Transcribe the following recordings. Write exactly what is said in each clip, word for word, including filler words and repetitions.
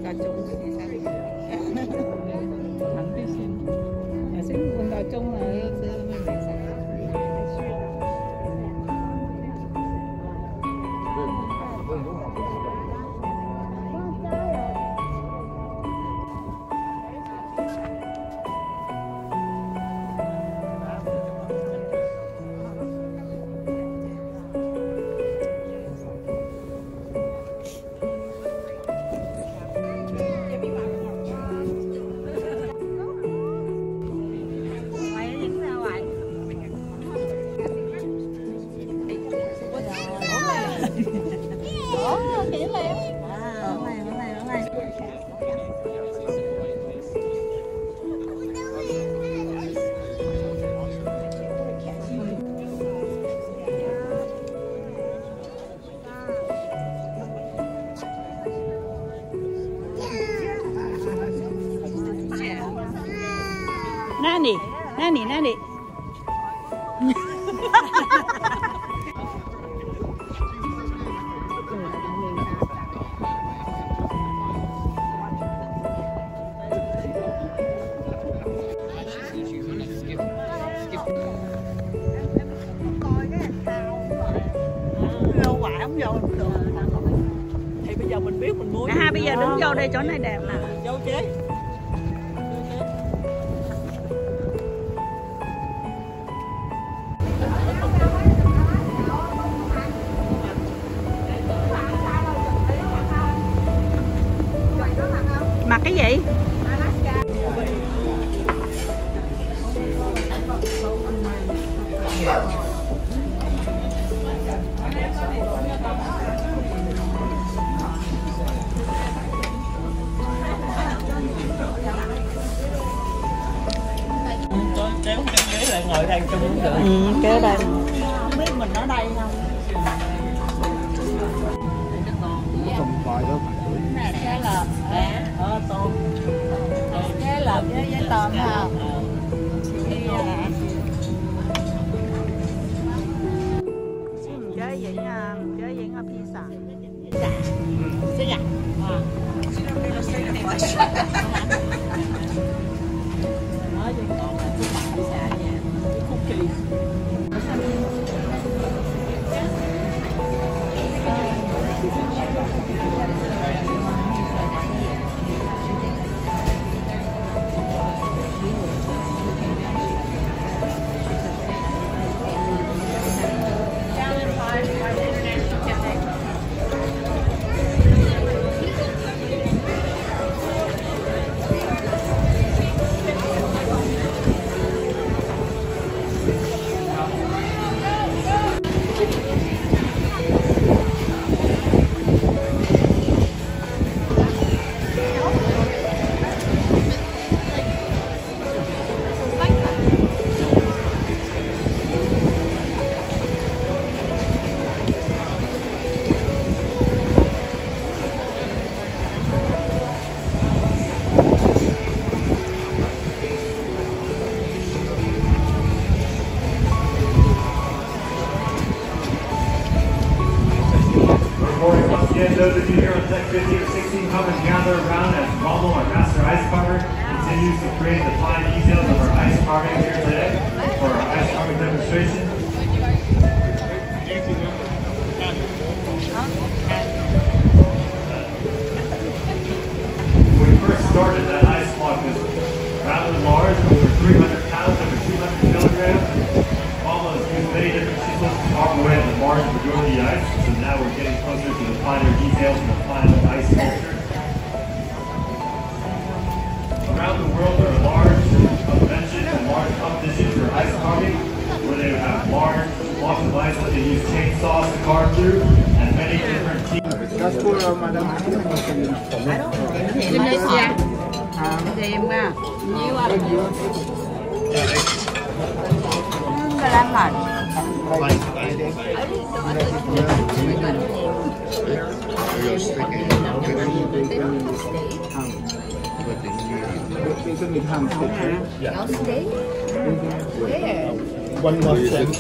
大鐘先生，行啲先，頭先半個鐘啦，所以咁樣未食。Nani, Nani, Nani. Quả không vô không được. Thì bây giờ mình biết mình mua. À, bây giờ đứng vô đây, chỗ này đẹp nè. Vô chế. Mặc cái gì? Kéo cái ghế lại ngồi đây chung cũng được. Ừ, kéo đây. Không biết mình ở đây không? Cái lợp nè, Ờ, tôm. cái lợp với với tôm ha. Mình chơi vậy nha, mình chơi vậy nga pizza. Sẽ gặt. Nói cho con là cái bạc cái xạ nha. Cái cookie. Again, those of you here on deck fifteen or sixteen, come and gather around as Rommel, our master ice carver, continues to create the fine details of our ice carving here today for our ice carving demonstration. When we first started, that ice block was rather large, over three hundred pounds, over two hundred kilograms. Rommel has used many different chisels to carve away the large majority of the ice, so now we're getting closer to the finer details and the final ice sculpture. Around the world, there are large conventions and large competitions for ice carving, where they have large blocks of ice that they use chainsaws to carve through, and many different teams. Indonesia. Tìm à, nhiều à. mười lăm lần. One more cent.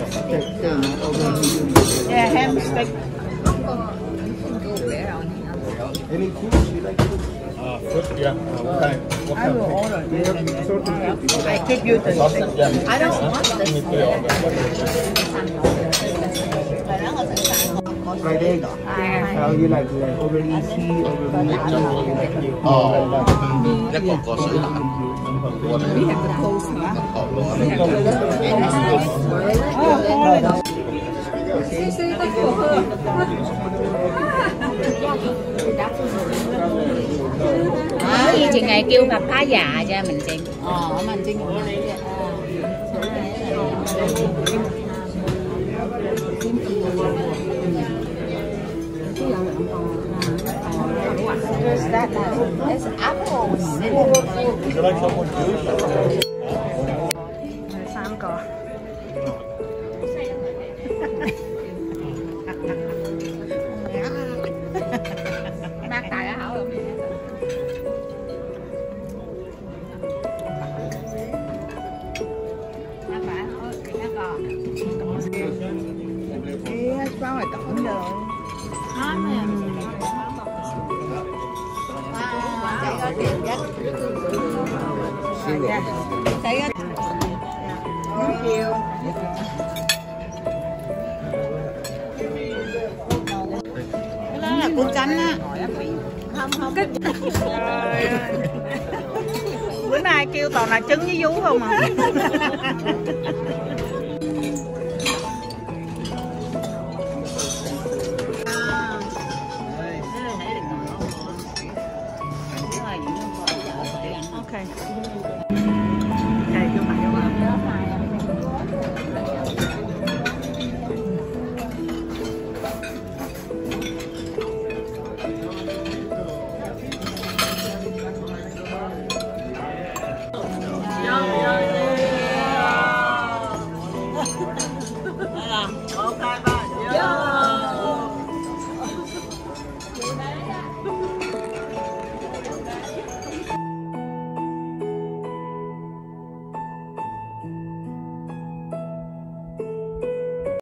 Yeah, ham steak. Any fruits you like to? Uh, fruit, yeah. Uh, what kind? What I kind will of fruit? order We this. have assorted fruit. If you I like. give you the. Sausage, yeah. I don't want the Give me three of them. Fried egg. How you like? You like over easy, over medium, or you like you Oh, like that? chắc còn có sữa hả? We have the coast, huh? Ờ, luôn hả? Đó, như chị ngày kêu phạt phá già cho mình chị. Ờ, mình chỉ ngồi đây. There's that. It's apples. Would you like someone juice? Xám cò. Bác tài đã hảo rồi. Bác phải thôi, bác còn. Cái bao này tổng rồi. Chạy có tiền nhất. Chạy có. Thank you. Cái đó là củ chanh á. Không không. Trời ơi. Bữa nay kêu toàn là trứng với vú không à. Ok. Đây, vô mặt vô mặt. Ok ba.